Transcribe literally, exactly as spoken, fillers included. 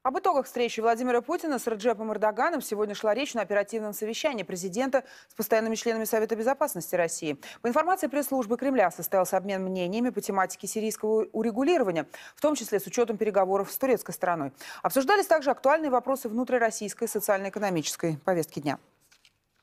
Об итогах встречи Владимира Путина с Реджепом Эрдоганом сегодня шла речь на оперативном совещании президента с постоянными членами Совета безопасности России. По информации пресс-службы Кремля состоялся обмен мнениями по тематике сирийского урегулирования, в том числе с учетом переговоров с турецкой стороной. Обсуждались также актуальные вопросы внутрироссийской социально-экономической повестки дня.